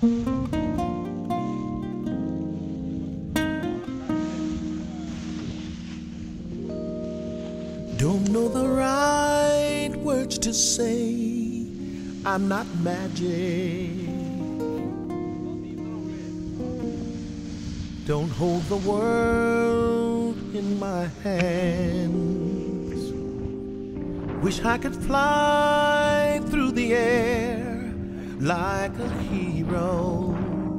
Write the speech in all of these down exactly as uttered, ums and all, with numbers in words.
Don't know the right words to say. I'm not magic. Don't hold the world in my hands. Wish I could fly through the air like a hero.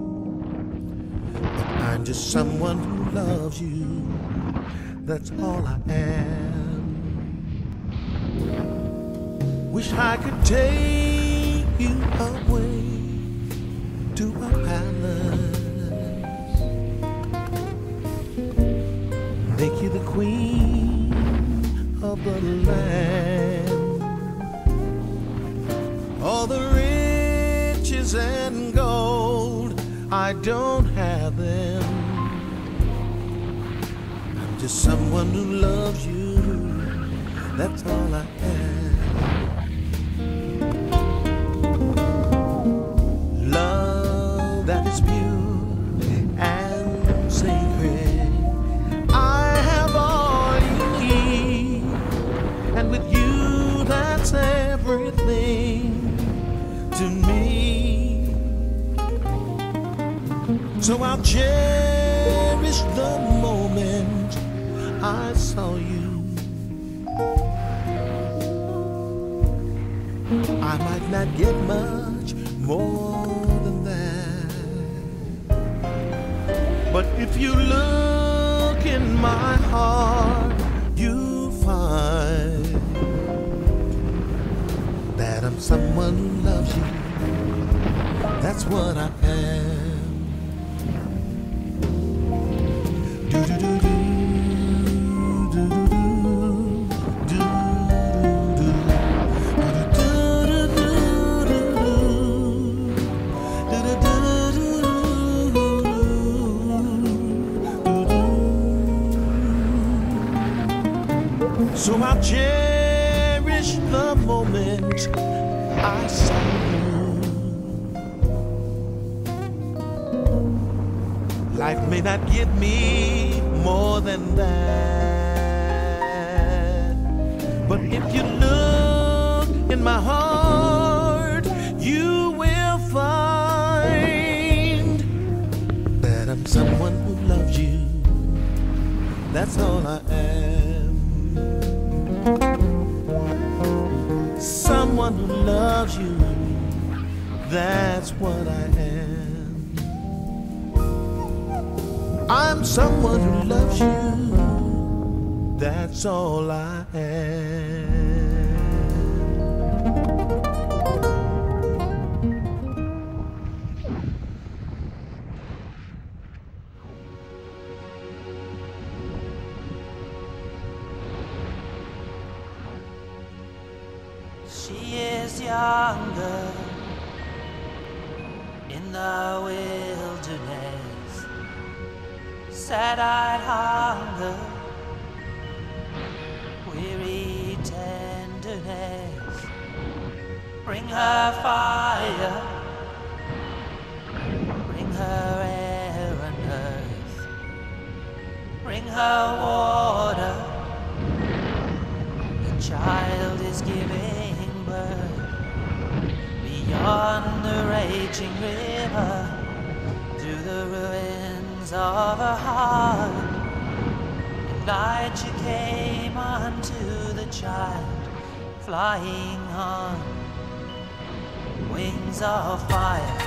But I'm just someone who loves you. That's all I am. Wish I could take you away to a palace, make you the queen of the land. All the riches and gold, I don't have them. I'm just someone who loves you. That's all I am. That is pure and sacred. I have all you need, and with you that's everything to me. So I'll cherish the moment I saw you. I might not get much more than that, but if you look in my heart, you find that I'm someone who loves you. That's what I am. Do do do do. So I'll cherish the moment I saw you. Life may not give me more than that, but if you look in my heart, you will find that I'm someone who loves you. That's all I am. Someone who loves you, that's what I am. I'm someone who loves you, that's all I am. She is younger in the wilderness, sad-eyed hunger, weary tenderness. Bring her fire, bring her air and earth, bring her water. The child is giving beyond the raging river, through the ruins of her heart. Elijah came unto the child, flying on wings of fire.